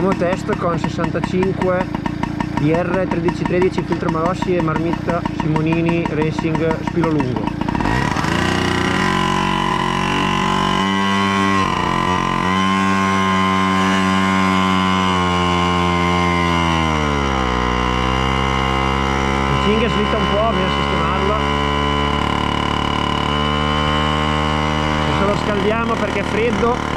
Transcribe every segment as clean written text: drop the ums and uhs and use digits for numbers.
Primo test con 65 DR 1313 filtro Malossi e marmitta Simonini Racing spilo lungo. La cinghia slitta un po', bisogna sistemarla. Adesso lo scaldiamo perché è freddo.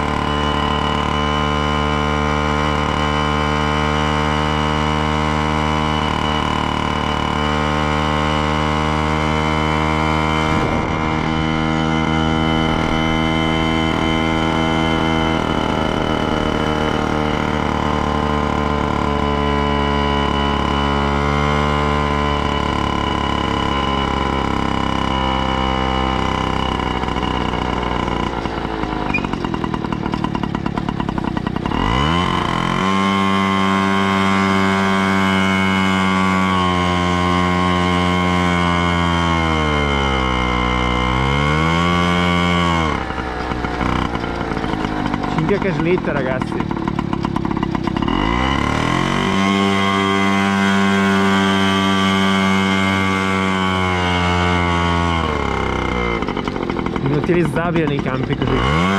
Che slitta, ragazzi. Inutilizzabile nei campi così.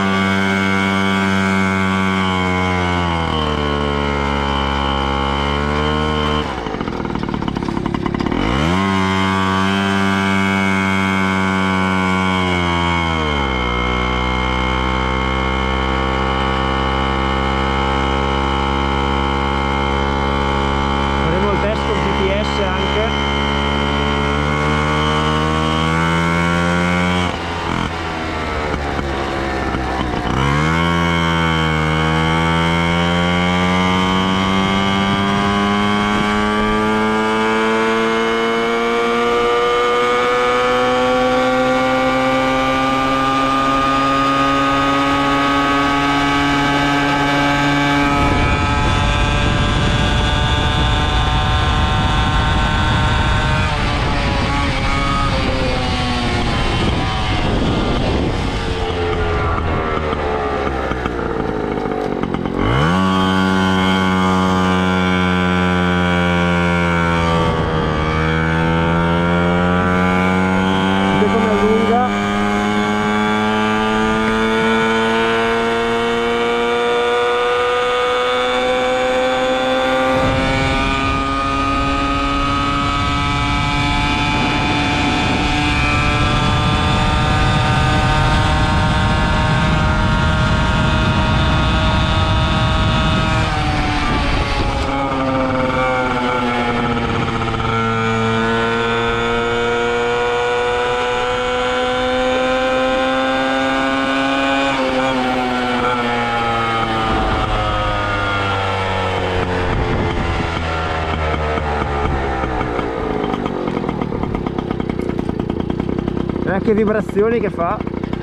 Che vibrazioni che fa.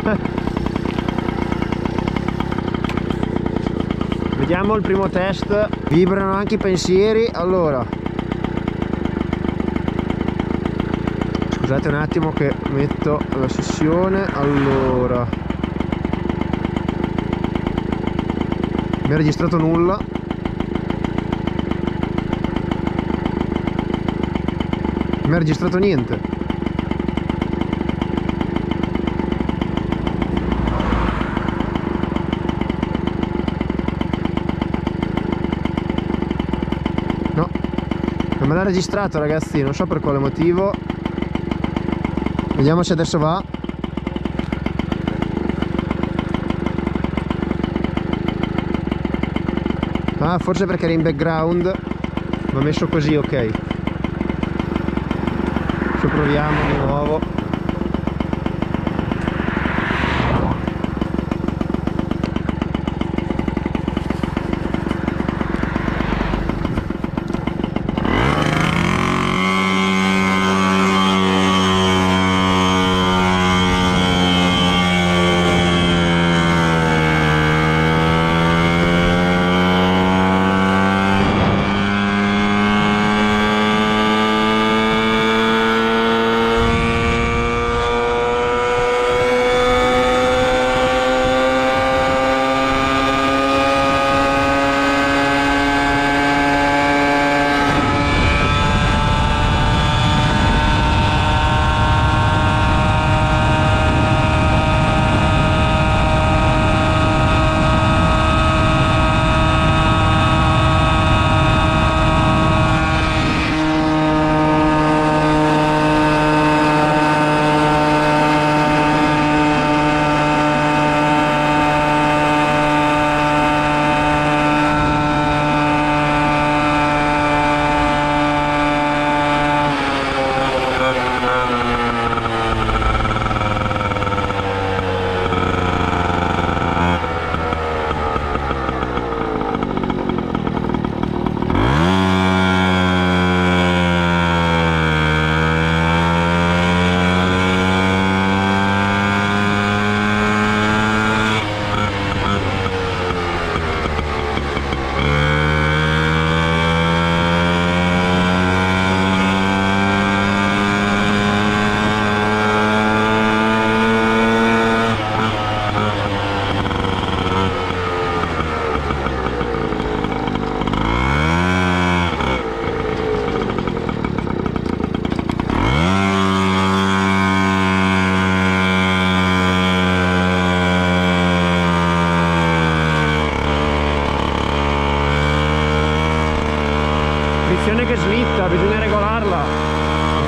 Vediamo il primo test. Vibrano anche i pensieri. Allora, scusate un attimo che metto la sessione. Allora, mi ha registrato nulla. Mi ha registrato niente. Non me l'ha registrato, ragazzi, non so per quale motivo. Vediamo se adesso va. Ah, forse perché era in background. L'ho messo così, ok. Adesso proviamo di nuovo.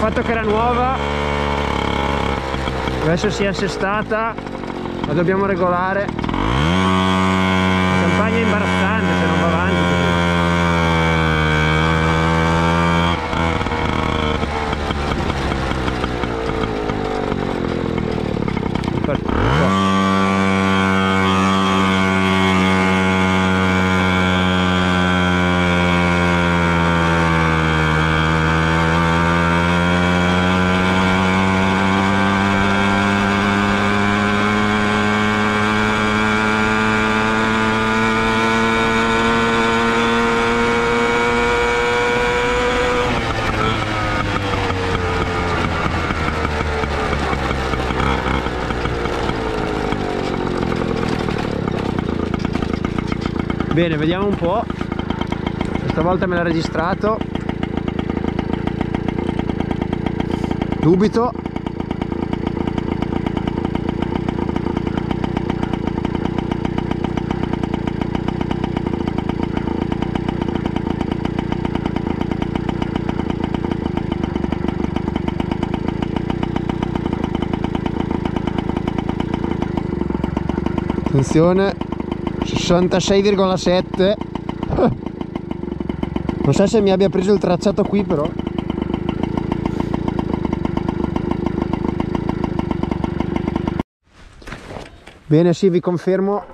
fatto che era nuova, adesso si è assestata, la dobbiamo regolare. La campagna è imbarazzante se non va avanti Bene, vediamo un po'. Questa volta me l'ha registrato. Dubito. Attenzione. 66,7. Non so se mi abbia preso il tracciato qui, però bene, sì, vi confermo.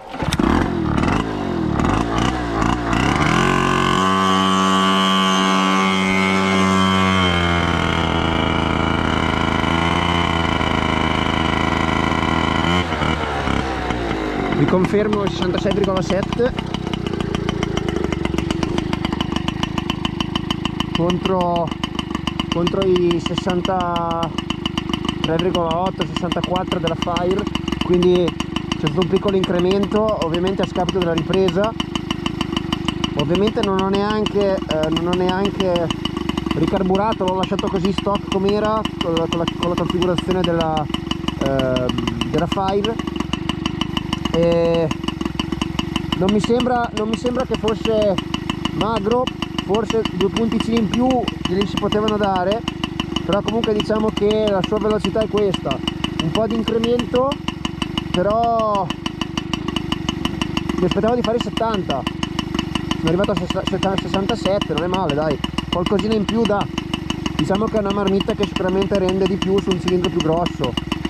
Vi confermo il 66,7 contro i 63,8, 64 della Fire, quindi c'è stato un piccolo incremento, ovviamente a scapito della ripresa. Ovviamente non ho neanche ricarburato, l'ho lasciato così stock com'era con la configurazione della Fire. E non mi sembra che fosse magro, forse 2 punticini in più glieli si potevano dare, però comunque diciamo che la sua velocità è questa, un po' di incremento, però mi aspettavo di fare 70, sono arrivato a 67, non è male, dai, qualcosina in più dà. Diciamo che è una marmitta che sicuramente rende di più su un cilindro più grosso.